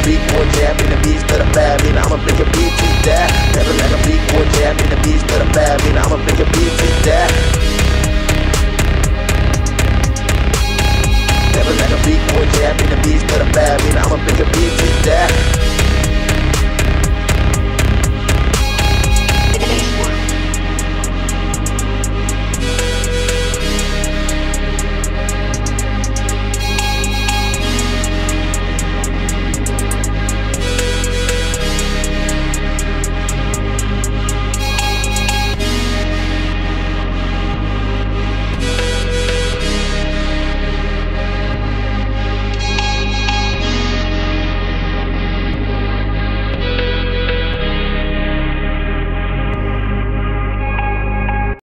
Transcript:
a big boy jab in the beats that are bad, man, I'ma bring your beat to that. Never like a big boy jab in the beats that are bad, man, I'ma bring your beat to that. Never like a big boy jab in the beats